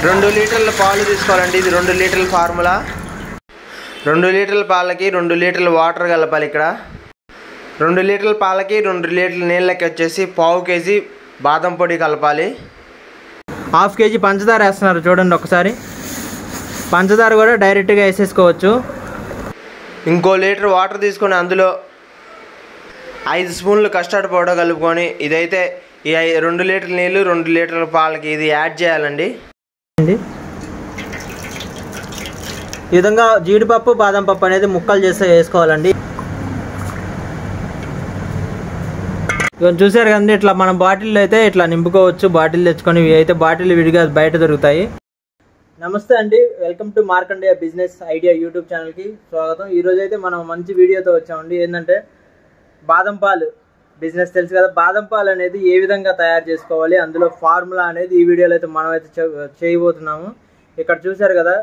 2 లీటర్ల పాలు తీసుకోవాలండి. ఇది 2 లీటర్ల ఫార్ములా. 2 లీటర్ల పాలకి 2 లీటర్ల వాటర్ కలపాలి. ఇక్కడ 2 లీటర్ల పాలకి 2 లీటర్ల నీళ్ళకి వచ్చేసి 1/2 కేజీ బాదం పొడి కలపాలి. 1/2 కేజీ పంచదార వేస్తున్నారు చూడండి ఒకసారి. పంచదార కూడా డైరెక్ట్గా వేసేసుకోవచ్చు. ఇంకో లీటర్ వాటర్ తీసుకొని అందులో 5 స్పూన్లు కస్టర్డ్ పౌడర్ కలుపుకొని ఇదైతే ఈ 2 లీటర్ల నీళ్ళు 2 లీటర్ల పాలకి ఇది యాడ్ చేయాలండి. ఈ విధంగా జీడిపప్పు బాదం పప్పు అనేది ముక్కలు చేస్తే వేసుకోవాలండి. ఇవన్నీ చూసారు కదండి. ఇట్లా మనం బాటిల్ అయితే ఇట్లా నింపుకోవచ్చు. బాటిల్ తెచ్చుకొని ఇవి అయితే బాటిల్ విడిగా బయట దొరుకుతాయి. నమస్తే అండి, welcome to Markandeya business idea YouTube ఛానల్కి స్వాగతం. ఈరోజు అయితే మనం మంచి వీడియోతో వచ్చామండి. ఏంటంటే బాదం పాలు బిజినెస్ తెలుసు కదా. బాదం పాలు అనేది ఏ విధంగా తయారు చేసుకోవాలి, అందులో ఫార్ములా అనేది ఈ వీడియోలో అయితే మనం అయితే చేయబోతున్నాము. ఇక్కడ చూసారు కదా,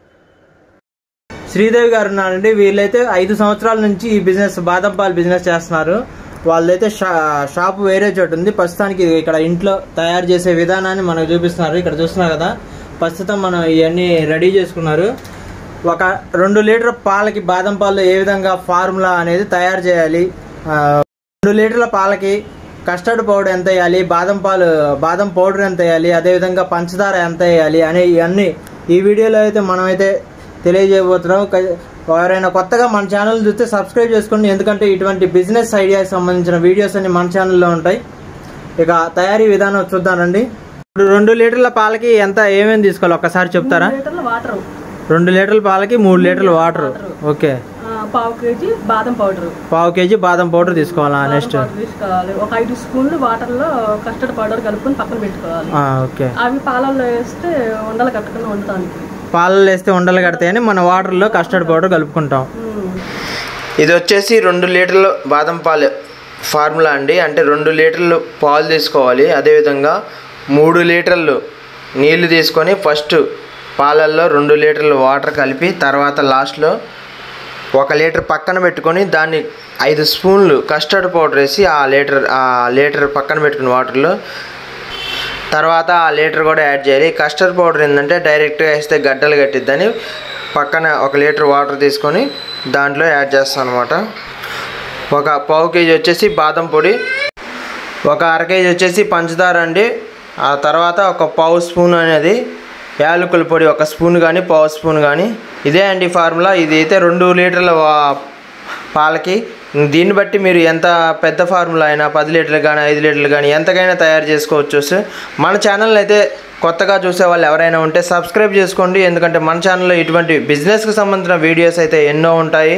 శ్రీదేవి గారు ఉన్నారండి. వీళ్ళైతే 5 సంవత్సరాల నుంచి ఈ బిజినెస్ బాదం పాలు బిజినెస్ చేస్తున్నారు. వాళ్ళైతే షాప్ వేరే చోటు ఉంది. ప్రస్తుతానికి ఇక్కడ ఇంట్లో తయారు చేసే విధానాన్ని మనకు చూపిస్తున్నారు. ఇక్కడ చూస్తున్నారు కదా, ప్రస్తుతం మనం ఇవన్నీ రెడీ చేసుకున్నారు. ఒక 2 లీటర్ పాలకి బాదం పాలు ఏ విధంగా ఫార్ములా అనేది తయారు చేయాలి, 2 లీటర్ల పాలకి కస్టర్డ్ పౌడర్ ఎంత వేయాలి, బాదం పౌడర్ ఎంత వేయాలి, అదేవిధంగా పంచదార ఎంత వేయాలి అనే ఇవన్నీ ఈ వీడియోలో అయితే మనమైతే తెలియజేయబోతున్నాం. ఎవరైనా కొత్తగా మన ఛానల్ చూస్తే సబ్స్క్రైబ్ చేసుకోండి. ఎందుకంటే ఇటువంటి బిజినెస్ ఐడియాకి సంబంధించిన వీడియోస్ అన్ని మన ఛానల్లో ఉంటాయి. ఇక తయారీ విధానం చూద్దామండి. ఇప్పుడు 2 లీటర్ల పాలకి ఎంత ఏమేమి తీసుకోవాలి ఒక్కసారి చెప్తారా? 2 లీటర్ల పాలకి 3 లీటర్ల వాటర్. ఓకే. 1/2 కేజీ బాదం పౌడర్. 1/2 కేజీ బాదం పౌడర్ తీసుకోవాలా? నెక్స్ట్ తీసుకోవాలి. ఒక 5 స్పూన్లు వాటర్ లో కస్టర్డ్ పౌడర్ కలుపుకొని పక్కన పెట్టుకోవాలి. ఓకే. అవి పాలల్లో వేస్తే ఉండలు కట్టకుండా ఉండటానికి. పాలల్లో వేస్తే ఉండలు కడతాయని మన వాటర్లో కస్టర్డ్ పౌడర్ కలుపుకుంటాం. ఇది వచ్చేసి 2 లీటర్లు బాదం పాలు ఫార్ములా అండి. అంటే 2 లీటర్లు పాలు తీసుకోవాలి. అదేవిధంగా 3 లీటర్లు నీళ్లు తీసుకొని ఫస్ట్ పాలల్లో 2 లీటర్లు వాటర్ కలిపి తర్వాత లాస్ట్లో 1 లీటర్ పక్కన పెట్టుకొని దాన్ని 5 స్పూన్లు కస్టర్డ్ పౌడర్ వేసి ఆ లీటర్ పక్కన పెట్టుకుని వాటర్లో తర్వాత ఆ లీటర్ కూడా యాడ్ చేయాలి. కస్టర్డ్ పౌడర్ ఏంటంటే డైరెక్ట్గా వేస్తే గడ్డలు కట్టిద్దని పక్కన 1 లీటర్ వాటర్ తీసుకొని దాంట్లో యాడ్ చేస్తాను అనమాట. ఒక 1/2 కేజీ వచ్చేసి బాదం పొడి, ఒక 1/2 కేజీ వచ్చేసి పంచదార అండి. ఆ తర్వాత ఒక 1/2 స్పూన్ అనేది యాలకుల పొడి, 1 స్పూన్ కానీ 1/2 స్పూన్ కానీ. ఇదే అండి ఫార్ములా. ఇది అయితే 2 లీటర్ల పాలకి. దీన్ని బట్టి మీరు ఎంత పెద్ద ఫార్ములా అయినా 10 లీటర్లు కానీ 5 లీటర్లు కానీ ఎంతకైనా తయారు చేసుకోవచ్చు. మన ఛానల్ అయితే కొత్తగా చూసే వాళ్ళు ఎవరైనా ఉంటే సబ్స్క్రైబ్ చేసుకోండి. ఎందుకంటే మన ఛానల్లో ఇటువంటి బిజినెస్కి సంబంధించిన వీడియోస్ అయితే ఎన్నో ఉంటాయి.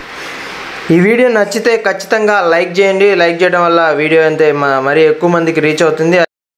ఈ వీడియో నచ్చితే ఖచ్చితంగా లైక్ చేయండి. లైక్ చేయడం వల్ల వీడియో అయితే మరీ ఎక్కువ మందికి రీచ్ అవుతుంది.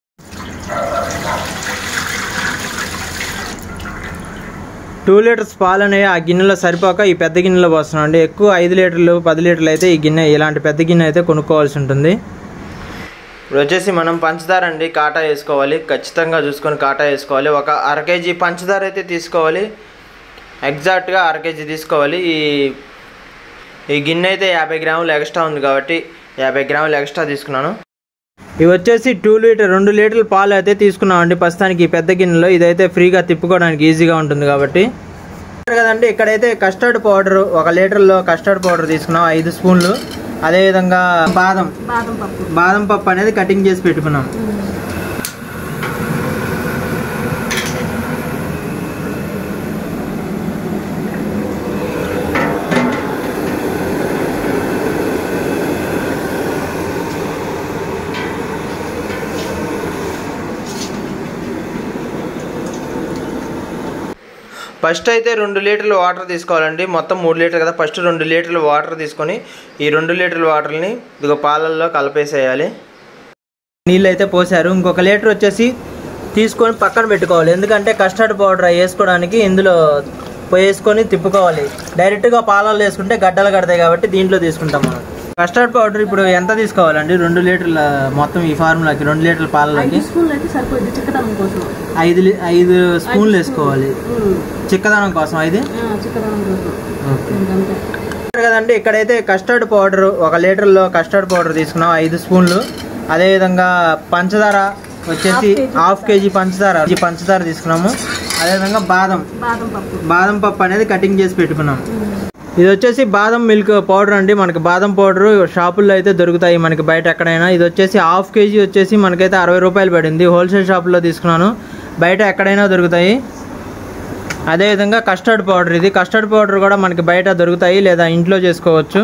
2 లీటర్స్ పాలు అనేవి ఆ గిన్నెలో సరిపోక ఈ పెద్ద గిన్నెలో పోస్తున్నాం అండి. ఎక్కువ 5 లీటర్లు 10 లీటర్లు అయితే ఈ గిన్నె ఇలాంటి పెద్ద గిన్నె అయితే కొనుక్కోవాల్సి ఉంటుంది. ఇప్పుడు వచ్చేసి మనం పంచదార అండి కాటా వేసుకోవాలి. ఖచ్చితంగా చూసుకొని కాటా వేసుకోవాలి. ఒక 1/2 కేజీ పంచదార అయితే తీసుకోవాలి. ఎగ్జాక్ట్గా 1/2 కేజీ తీసుకోవాలి. ఈ గిన్నె అయితే 50 గ్రాములు ఎక్స్ట్రా ఉంది కాబట్టి 50 గ్రాములు ఎక్స్ట్రా తీసుకున్నాను. ఇవి వచ్చేసి 2 లీటర్ల పాలు అయితే తీసుకున్నామండి ప్రస్తుతానికి ఈ పెద్ద గిన్నెలో. ఇదైతే ఫ్రీగా తిప్పుకోవడానికి ఈజీగా ఉంటుంది కాబట్టి కదండి. ఇక్కడైతే కస్టర్డ్ పౌడర్ 1 లీటర్లో కస్టర్డ్ పౌడర్ తీసుకున్నాం 5 స్పూన్లు. అదేవిధంగా బాదం పప్పు అనేది కటింగ్ చేసి పెట్టుకున్నాం. ఫస్ట్ అయితే 2 లీటర్లు వాటర్ తీసుకోవాలండి. మొత్తం 3 లీటర్లు కదా. ఫస్ట్ 2 లీటర్లు వాటర్ తీసుకొని ఈ 2 లీటర్ల వాటర్ని ఇదిగో పాలల్లో కలిపేసేయాలి. నీళ్ళు అయితే పోసారు. ఇంకొక లీటర్ వచ్చేసి తీసుకొని పక్కన పెట్టుకోవాలి. ఎందుకంటే కస్టర్డ్ పౌడర్ వేసుకోవడానికి ఇందులో వేసుకొని తిప్పుకోవాలి. డైరెక్ట్గా పాలల్లో వేసుకుంటే గడ్డలు కడతాయి కాబట్టి దీంట్లో తీసుకుంటాం మనం. కస్టర్డ్ పౌడర్ ఇప్పుడు ఎంత తీసుకోవాలండి? 2 లీటర్ల మొత్తం ఈ ఫార్ములాకి 2 లీటర్ల పాలకి 5 స్పూన్లు వేసుకోవాలి. చిక్కదనం కోసం 5 కదండి. ఇక్కడైతే కస్టర్డ్ పౌడర్ 1 లీటర్లో కస్టర్డ్ పౌడర్ తీసుకున్నాం 5 స్పూన్లు. అదేవిధంగా పంచదార వచ్చేసి హాఫ్ కేజీ పంచదార తీసుకున్నాము. అదేవిధంగా బాదం పప్పు అనేది కటింగ్ చేసి పెట్టుకున్నాం. ఇది వచ్చేసి బాదం మిల్క్ పౌడర్ అండి. మనకి బాదం పౌడర్ షాపుల్లో అయితే దొరుకుతాయి మనకి బయట ఎక్కడైనా. ఇది వచ్చేసి హాఫ్ కేజీ వచ్చేసి మనకైతే 60 రూపాయలు పడింది. హోల్సేల్ షాపుల్లో తీసుకున్నాను, బయట ఎక్కడైనా దొరుకుతాయి. అదేవిధంగా కస్టర్డ్ పౌడర్, ఇది కస్టర్డ్ పౌడర్ కూడా మనకి బయట దొరుకుతాయి లేదా ఇంట్లో చేసుకోవచ్చు.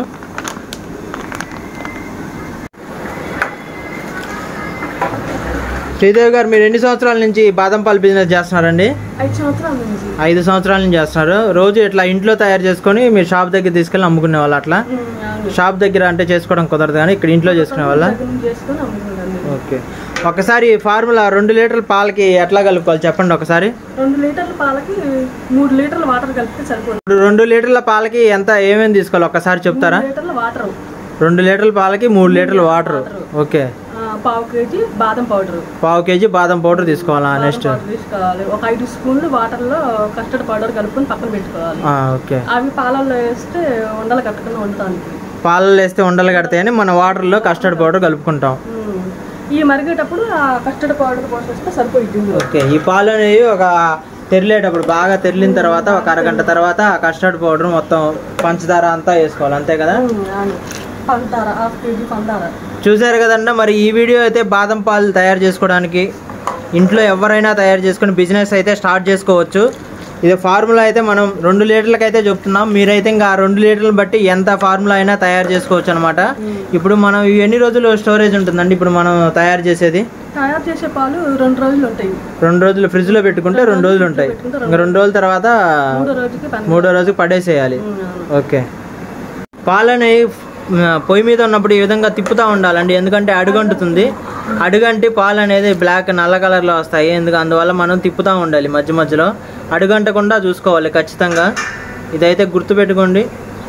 శ్రీదేవి గారు, మీరు ఎన్ని సంవత్సరాల నుంచి బాదం పాలు బిజినెస్ చేస్తున్నారండి? 5 సంవత్సరాల నుంచి చేస్తున్నారు. రోజు ఇట్లా ఇంట్లో తయారు చేసుకొని మీరు షాప్ దగ్గర తీసుకెళ్ళి అమ్ముకునే వాళ్ళు? అట్లా షాప్ దగ్గర అంటే చేసుకోవడం కుదరదు కానీ ఇక్కడ ఇంట్లో చేసుకునే వాళ్ళ? ఓకే. ఒకసారి ఫార్ములా 2 లీటర్ల పాలకి ఎట్లా కలుపుకోవాలి చెప్పండి ఒకసారి. 2 లీటర్ల పాలకి 3 లీటర్ల వాటర్ కలిపితే సరిపోతుంది. 2 లీటర్ల పాలకి ఎంత ఏమేమి తీసుకోవాలి ఒకసారి చెప్తారా? 2 లీటర్ల పాలకి 3 లీటర్ల వాటర్. ఓకే. పావు కేజీ బాదం పౌడర్ తీసుకోవాలా? నెక్స్ట్ తీసుకోవాలి. ఒక 5 స్పూన్లు వాటర్లో కస్టర్డ్ పౌడర్ కలుపుకొని పక్కన పెట్టుకోవాలి. ఓకే. అవి పాలల్లో వేస్తే ఉండలు కట్టకుండా ఉండటానికి. పాలల్లో వేస్తే ఉండలు కడతాయని మన వాటర్లో కస్టర్డ్ పౌడర్ కలుపుకుంటాం. ఈ మరిగేటప్పుడు ఆ కస్టర్డ్ పౌడర్ పోసేస్తే సరిపోయింది. ఓకే. ఈ పాలు అనేవి ఒక తెరిలేటప్పుడు బాగా తెరిలిన తర్వాత ఒక అరగంట తర్వాత ఆ కస్టర్డ్ పౌడర్ మొత్తం పంచదార అంతా వేసుకోవాలి, అంతే కదా? పంచదార 1/2 కేజీ పంచదార. చూసారు కదండి. మరి ఈ వీడియో అయితే బాదం పాలు తయారు చేసుకోవడానికి ఇంట్లో ఎవరైనా తయారు చేసుకుని బిజినెస్ అయితే స్టార్ట్ చేసుకోవచ్చు. ఇది ఫార్ములా అయితే మనం 2 లీటర్లకి అయితే చెప్తున్నాం. మీరైతే ఇంకా 2 లీటర్లు బట్టి ఎంత ఫార్ములా అయినా తయారు చేసుకోవచ్చు అనమాట. ఇప్పుడు మనం ఎన్ని రోజులు స్టోరేజ్ ఉంటుందండి? ఇప్పుడు మనం తయారు చేసే పాలు 2 రోజులు ఉంటాయి. 2 రోజులు ఫ్రిడ్జ్ లో పెట్టుకుంటే 2 రోజులు ఉంటాయి. ఇంకా 2 రోజుల తర్వాత 3వ రోజుకి పడేసేయాలి. ఓకే. పాలని పొయ్యి మీద ఉన్నప్పుడు ఈ విధంగా తిప్పుతూ ఉండాలండి, ఎందుకంటే అడుగంటుతుంది. అడుగంటి పాలు అనేది బ్లాక్ నల్ల కలర్లో వస్తాయి. అందువల్ల మనం తిప్పుతూ ఉండాలి మధ్య మధ్యలో, అడుగంటకుండా చూసుకోవాలి ఖచ్చితంగా. ఇదైతే గుర్తుపెట్టుకోండి.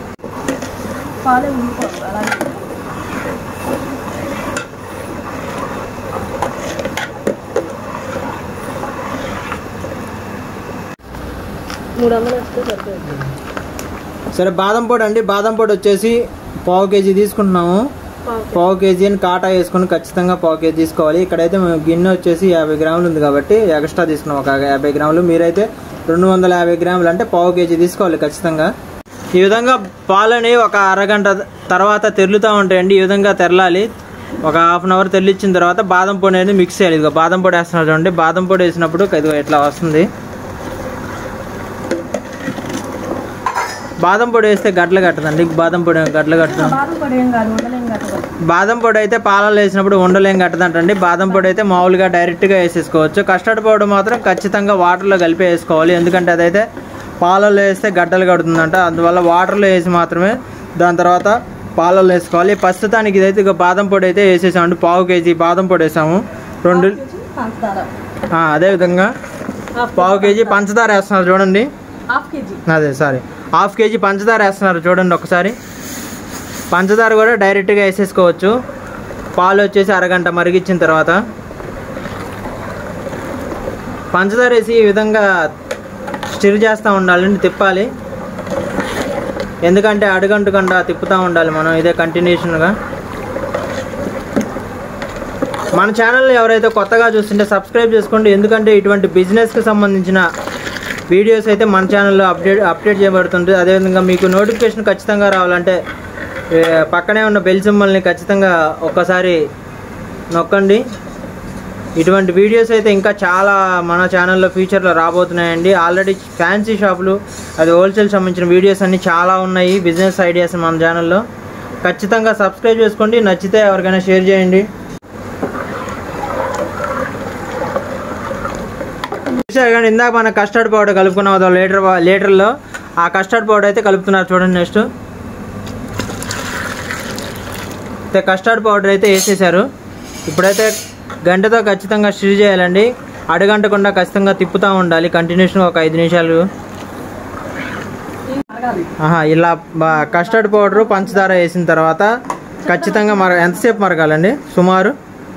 సరే, బాదం పొడి అండి. బాదం పొడి వచ్చేసి పావు కేజీ తీసుకుంటున్నాము. పావు కేజీ అని కాటా వేసుకుని ఖచ్చితంగా పావు కేజీ తీసుకోవాలి. ఇక్కడైతే గిన్నె వచ్చేసి 50 గ్రాములు ఉంది కాబట్టి ఎక్స్ట్రా తీసుకున్నాం ఒక 50 గ్రాములు. మీరైతే 250 గ్రాములు అంటే పావు కేజీ తీసుకోవాలి ఖచ్చితంగా. ఈ విధంగా పాలని ఒక అరగంట తర్వాత తెరులుతూ ఉంటాయండి. ఈ విధంగా తెరలాలి. ఒక హాఫ్ అన్ అవర్ తెరలిచ్చిన తర్వాత బాదం పొడి అనేది మిక్స్ చేయాలి. ఇదిగో బాదం పొడి వేస్తున్నారు చూడండి. బాదం పొడి వేసినప్పుడు ఇదిగో ఇట్లా వస్తుంది. బాదం పొడి వేస్తే గడ్డలు కట్టదండి. బాదం పొడి గడ్డలు కట్టడం. బాదం పొడి అయితే పాలలో వేసినప్పుడు ఉండలేం కట్టదంటండి. బాదం పొడి అయితే మామూలుగా డైరెక్ట్గా వేసేసుకోవచ్చు. కస్టర్డ్ పౌడర్ మాత్రం ఖచ్చితంగా వాటర్లో కలిపి వేసుకోవాలి, ఎందుకంటే అదైతే పాలలో వేస్తే గడ్డలు కడుతుందంట. అందువల్ల వాటర్లో వేసి మాత్రమే దాని తర్వాత పాలలో వేసుకోవాలి. ప్రస్తుతానికి ఇదైతే ఇక బాదం పొడి అయితే వేసేసామండి. పావు కేజీ బాదం పొడి వేసాము. అదేవిధంగా పావు కేజీ పంచదార వేస్తున్నారు చూడండి. హాఫ్ కేజీ పంచదార వేస్తున్నారు చూడండి ఒకసారి. పంచదార కూడా డైరెక్ట్గా వేసేసుకోవచ్చు. పాలు వచ్చేసి అరగంట మరిగించిన తర్వాత పంచదార వేసి ఈ విధంగా స్టిర్ చేస్తూ ఉండాలండి, తిప్పాలి. ఎందుకంటే అడుగంటుకుండా తిప్పుతూ ఉండాలి మనం, ఇదే కంటిన్యూషన్గా. మన ఛానల్ని ఎవరైతే కొత్తగా చూస్తుంటే సబ్స్క్రైబ్ చేసుకోండి, ఎందుకంటే ఇటువంటి బిజినెస్కి సంబంధించిన వీడియోస్ అయితే మన ఛానల్లో అప్డేట్ చేయబడుతుంటుంది. అదేవిధంగా మీకు నోటిఫికేషన్ ఖచ్చితంగా రావాలంటే పక్కనే ఉన్న బెల్ సింబల్ని ఖచ్చితంగా ఒక్కసారి నొక్కండి. ఇటువంటి వీడియోస్ అయితే ఇంకా చాలా మన ఛానల్లో ఫ్యూచర్లో రాబోతున్నాయండి. ఆల్రెడీ ఫ్యాన్సీ షాపులు, అది హోల్సేల్ సంబంధించిన వీడియోస్ అన్నీ చాలా ఉన్నాయి, బిజినెస్ ఐడియాస్ మన ఛానల్లో. ఖచ్చితంగా సబ్స్క్రైబ్ చేసుకోండి. నచ్చితే ఎవరికైనా షేర్ చేయండి. కానీ ఇందాక మన కస్టర్డ్ పౌడర్ కలుపుకున్నాం లీటర్లో, ఆ కస్టర్డ్ పౌడర్ అయితే కలుపుతున్నారు చూడండి. నెక్స్ట్ కస్టర్డ్ పౌడర్ అయితే వేసేసారు. ఇప్పుడైతే గంటతో ఖచ్చితంగా స్టిర్ చేయాలండి, అడుగంటకుండా ఖచ్చితంగా తిప్పుతూ ఉండాలి కంటిన్యూషన్గా ఒక 5 నిమిషాలు. ఇలా కస్టర్డ్ పౌడరు పంచదార వేసిన తర్వాత ఖచ్చితంగా ఎంతసేపు మరగాలండి? సుమారు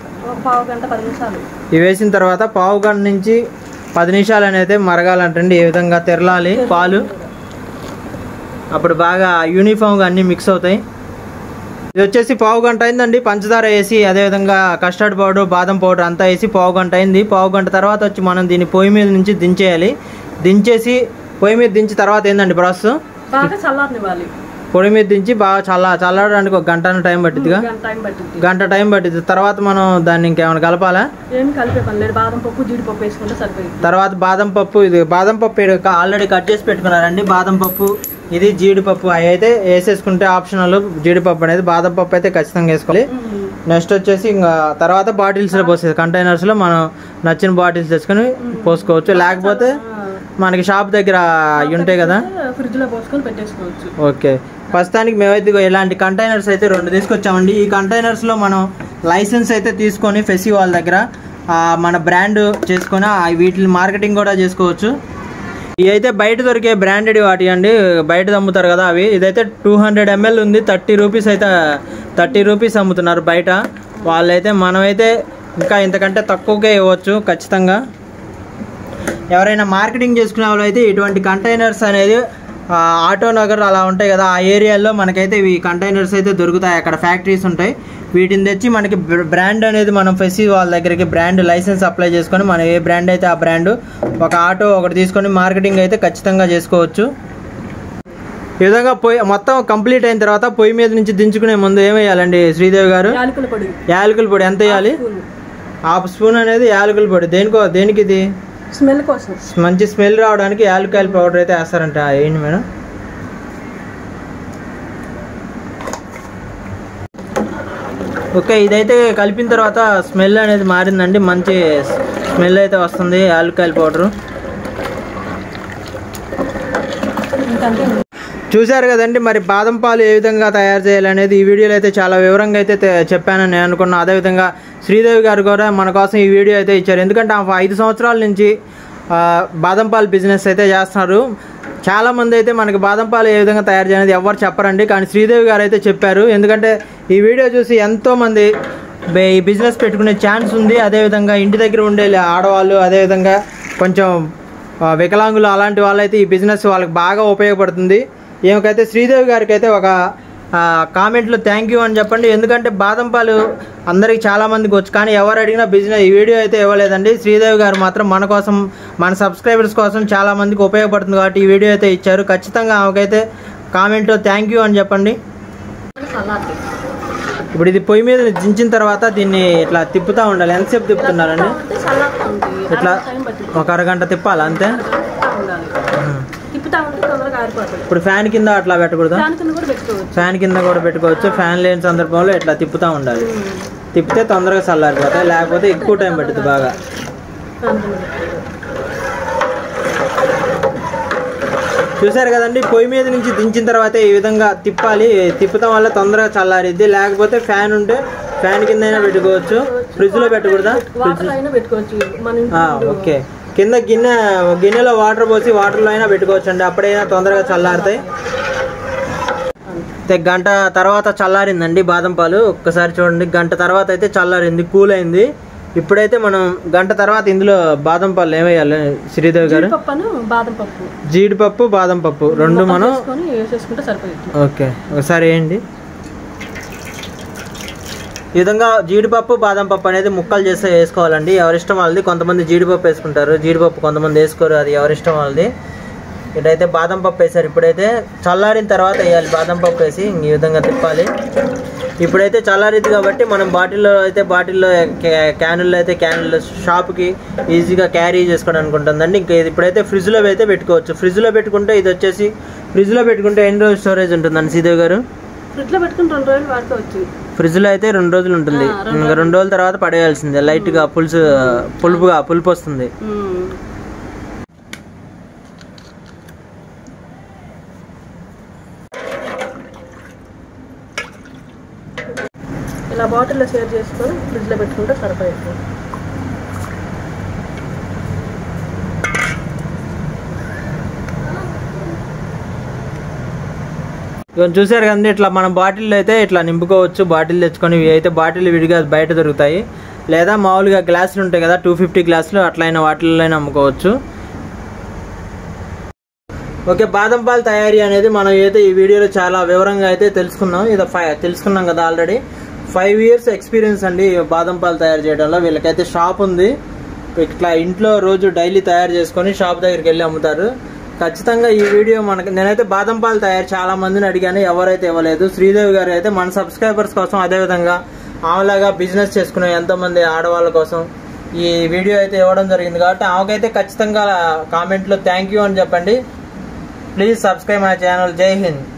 ఇవి వేసిన తర్వాత పావు గంట నుంచి 10 నిమిషాలు అనేది మరగాలంటండి. ఈ విధంగా తెరలాలి పాలు, అప్పుడు బాగా యూనిఫామ్గా అన్నీ మిక్స్ అవుతాయి. ఇది వచ్చేసి పావు గంట అయిందండి పంచదార వేసి, అదేవిధంగా కస్టర్డ్ పౌడర్ బాదం పౌడర్ అంతా వేసి పావు గంట అయింది. పావు గంట తర్వాత వచ్చి మనం దీన్ని పొయ్యి మీద నుంచి దించేయాలి. దించేసి పొయ్యి మీద దించి తర్వాత ఏందండి ప్రాసెస్? బాగా చల్లారనివ్వాలి. పొడి మీద దించి బాగా చల్లడానికి ఒక గంట టైం పట్టిద్దిగా, గంట టైం పట్టిద్ది. తర్వాత మనం దాన్ని ఇంకేమైనా కలపాలా? ఏమి కలిపే పని లేదు. బాదం పప్పు జీడిపప్పు వేసుకుంటే సరిపోయింది. తర్వాత బాదం పప్పు, ఇది బాదం పప్పు ఆల్రెడీ కట్ చేసి పెట్టుకున్నారండి. బాదం పప్పు, ఇది జీడిపప్పు, అవి అయితే వేసేసుకుంటే ఆప్షనల్. జీడిపప్పు అనేది, బాదం పప్పు అయితే ఖచ్చితంగా వేసుకోవాలి. నెక్స్ట్ వచ్చేసి ఇంకా తర్వాత బాటిల్స్లో పోసేది, కంటైనర్స్లో మనం నచ్చిన బాటిల్స్ తెచ్చుకొని పోసుకోవచ్చు. లేకపోతే మనకి షాప్ దగ్గర ఉంటాయి కదా, ఫ్రిడ్జ్లో పోసుకొని పెట్టేసుకోవచ్చు. ఓకే, ప్రస్తుతానికి మేమైతే ఇలాంటి కంటైనర్స్ అయితే 2 తీసుకొచ్చామండి. ఈ కంటైనర్స్లో మనం లైసెన్స్ అయితే తీసుకొని ఫెసి వాళ్ళ దగ్గర మన బ్రాండ్ చేసుకొని వీటిని మార్కెటింగ్ కూడా చేసుకోవచ్చు. ఇవి అయితే బయట దొరికే బ్రాండెడ్ వాటి అండి, బయట అమ్ముతారు కదా అవి. ఇదైతే 200 ml ఉంది, 30 రూపీస్ అయితే 30 రూపీస్ అమ్ముతున్నారు బయట. వాళ్ళైతే మనమైతే ఇంకా ఇంతకంటే తక్కువకే ఇవ్వచ్చు ఖచ్చితంగా. ఎవరైనా మార్కెటింగ్ చేసుకునే వాళ్ళు అయితే ఇటువంటి కంటైనర్స్ అనేది ఆటో నగర్ అలా ఉంటాయి కదా, ఆ ఏరియాలో మనకైతే ఇవి కంటైనర్స్ అయితే దొరుకుతాయి. అక్కడ ఫ్యాక్టరీస్ ఉంటాయి. వీటిని తెచ్చి మనకి బ్రాండ్ అనేది మనం ఫెసి వాళ్ళ దగ్గరికి బ్రాండ్ లైసెన్స్ అప్లై చేసుకొని మనం ఏ బ్రాండ్ అయితే ఆ బ్రాండ్ ఒక ఆటో ఒకటి తీసుకొని మార్కెటింగ్ అయితే ఖచ్చితంగా చేసుకోవచ్చు. ఈ విధంగా మొత్తం కంప్లీట్ అయిన తర్వాత పొయ్యి మీద నుంచి దించుకునే ముందు ఏం వేయాలండి శ్రీదేవి గారు? యాలకుల పొడి. ఎంత వేయాలి? 1/2 స్పూన్ అనేది యాలకుల పొడి. దేనికి? ఇది స్మెల్ కోసం, మంచి స్మెల్ రావడానికి యాలక్కాయల పౌడర్ అయితే వేస్తారంట. ఏంటి మేడం? ఓకే, ఇదైతే కలిపిన తర్వాత స్మెల్ అనేది మారిందండి, మంచి స్మెల్ అయితే వస్తుంది యాలక్కాయల పౌడరు. చూశారు కదండి, మరి బాదం పాలు ఏ విధంగా తయారు చేయాలనేది ఈ వీడియోలో అయితే చాలా వివరంగా అయితే చెప్పానని నేను అనుకున్నాను. అదేవిధంగా శ్రీదేవి గారు కూడా మన కోసం ఈ వీడియో అయితే ఇచ్చారు. ఎందుకంటే 5 సంవత్సరాల నుంచి బాదం పాలు బిజినెస్ అయితే చేస్తున్నారు. చాలామంది అయితే మనకి బాదం పాలు ఏ విధంగా తయారు చేయాలనేది ఎవరు చెప్పరండి, కానీ శ్రీదేవి గారు అయితే చెప్పారు. ఎందుకంటే ఈ వీడియో చూసి ఎంతోమంది ఈ బిజినెస్ పెట్టుకునే ఛాన్స్ ఉంది. అదేవిధంగా ఇంటి దగ్గర ఉండే ఆడవాళ్ళు, అదేవిధంగా కొంచెం వికలాంగులు అలాంటి వాళ్ళైతే ఈ బిజినెస్ వాళ్ళకి బాగా ఉపయోగపడుతుంది. ఏమికైతే శ్రీదేవి గారికి అయితే ఒక కామెంట్లో థ్యాంక్ యూ అని చెప్పండి. ఎందుకంటే బాదం పాలు అందరికి చాలామందికి వచ్చు, కానీ ఎవరు అడిగినా బిజినెస్ ఈ వీడియో అయితే ఇవ్వలేదండి. శ్రీదేవి గారు మాత్రం మన కోసం, మన సబ్స్క్రైబర్స్ కోసం చాలామందికి ఉపయోగపడుతుంది కాబట్టి ఈ వీడియో అయితే ఇచ్చారు. ఖచ్చితంగా ఆమెకైతే కామెంట్లో థ్యాంక్ యూ అని చెప్పండి. ఇప్పుడు ఇది పొయ్యి మీద దించిన తర్వాత దీన్ని ఇట్లా తిప్పుతూ ఉండాలి. ఎంతసేపు తిప్పుతున్నారండి? ఇట్లా ఒక అరగంట తిప్పాలి అంతే. ఇప్పుడు ఫ్యాన్ కింద అట్లా పెట్టకూడదు? ఫ్యాన్ కింద కూడా పెట్టుకోవచ్చు. ఫ్యాన్ లేని సందర్భంలో ఇట్లా తిప్పుతూ ఉండాలి. తిప్పితే తొందరగా చల్లారిపోతాయి, లేకపోతే ఎక్కువ టైం పడుతుంది బాగా. చూసారు కదండి, పొయ్యి మీద నుంచి దించిన తర్వాత ఈ విధంగా తిప్పాలి. తిప్పడం వల్ల తొందరగా చల్లారిద్ది. లేకపోతే ఫ్యాన్ ఉంటే ఫ్యాన్ కింద అయినా పెట్టుకోవచ్చు. ఫ్రిడ్జ్లో పెట్టకూడదా? ఓకే, కింద గిన్నెలో వాటర్ పోసి వాటర్లో అయినా పెట్టుకోవచ్చు అండి, అప్పుడైనా తొందరగా చల్లారుతాయి. గంట తర్వాత చల్లారిందండి బాదం పాలు. ఒక్కసారి చూడండి, గంట తర్వాత అయితే చల్లారింది, కూల్ అయింది. ఇప్పుడైతే మనం గంట తర్వాత ఇందులో బాదం పాలు ఏమేయాలి శ్రీదేవి గారు? జీడిపప్పు, బాదం పప్పు రెండు మనం ఓకే ఒకసారి వేయండి. ఈ విధంగా జీడిపప్పు, బాదం పప్పు అనేది ముక్కలు చేస్తే వేసుకోవాలండి. ఎవరిష్టం వాళ్ళది. కొంతమంది జీడిపప్పు వేసుకుంటారు, జీడిపప్పు కొంతమంది వేసుకోరు, అది ఎవరిష్టం వాళ్ళది. ఇటైతే బాదం పప్పు వేసారు. ఇప్పుడైతే చల్లారిన తర్వాత వేయాలి బాదం పప్పు వేసి ఈ విధంగా తిప్పాలి. ఇప్పుడైతే చల్లారిద్ది కాబట్టి మనం బాటిల్లో క్యానుల్లో అయితే క్యానుల్లో షాప్కి ఈజీగా క్యారీ చేసుకోవడానికి ఉంటుందండి. ఇంకా ఇది ఇప్పుడైతే ఫ్రిడ్జ్లో అయితే పెట్టుకోవచ్చు. ఫ్రిడ్జ్లో పెట్టుకుంటే ఇది వచ్చేసి ఫ్రిడ్జ్లో పెట్టుకుంటే ఎన్ని రోజులు స్టోరేజ్ ఉంటుందండి శ్రీదేవి గారు? ఫ్రిడ్జ్లో పెట్టుకుని 2 రోజులు వాడుకోవచ్చు. ఫ్రిడ్జ్లో అయితే 2 రోజులు ఉంటుంది. ఇంకా 2 రోజుల తర్వాత పడేయాల్సిందే. లైట్గా పులుపు వస్తుంది. ఇలా బాటిల్లో షేర్ చేసుకొని ఫ్రిడ్జ్లో పెట్టుకుంటే సరిపోతుంది. ఇవన్నీ చూసారు కదండి, ఇట్లా మనం బాటిల్ అయితే ఇట్లా నింపుకోవచ్చు. బాటిల్ తెచ్చుకొని ఇవి అయితే బాటిల్ విడిగా బయట దొరుకుతాయి, లేదా మామూలుగా గ్లాసులు ఉంటాయి కదా 250 గ్లాసులు, అట్లయినా వాటిల్లో అమ్ముకోవచ్చు. ఓకే, బాదం పాలు తయారీ అనేది మనం అయితే ఈ వీడియోలో చాలా వివరంగా అయితే తెలుసుకున్నాం. ఇది తెలుసుకున్నాం కదా ఆల్రెడీ. 5 years ఎక్స్పీరియన్స్ అండి బాదం పాలు తయారు చేయడంలో. వీళ్ళకైతే షాప్ ఉంది, ఇట్లా ఇంట్లో రోజు డైలీ తయారు చేసుకొని షాప్ దగ్గరికి వెళ్ళి అమ్ముతారు. ఖచ్చితంగా ఈ వీడియో నేనైతే బాదం పాలు తయారు చాలా మందిని అడిగాను, ఎవరైతే ఇవ్వలేదు. శ్రీదేవి గారు అయితే మన సబ్స్క్రైబర్స్ కోసం, అదేవిధంగా ఆమెలాగా బిజినెస్ చేసుకునే ఎంతోమంది ఆడవాళ్ళ కోసం ఈ వీడియో అయితే ఇవ్వడం జరిగింది. కాబట్టి ఆమెకైతే ఖచ్చితంగా కామెంట్లో థ్యాంక్ యూ అని చెప్పండి. Please subscribe my channel. Jai Hind.